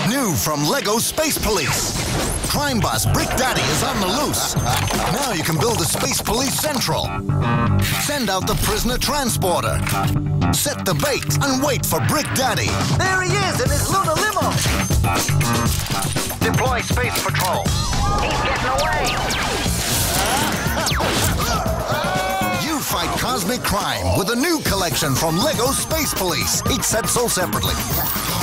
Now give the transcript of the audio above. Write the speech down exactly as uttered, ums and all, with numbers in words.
New from Lego Space Police. Crime boss Brick Daddy is on the loose. Now you can build a Space Police Central. Send out the prisoner transporter. Set the bait and wait for Brick Daddy. There he is in his lunar limo. Deploy Space Patrol. He's getting away. You fight cosmic crime with a new collection from Lego Space Police. Each set sold separately.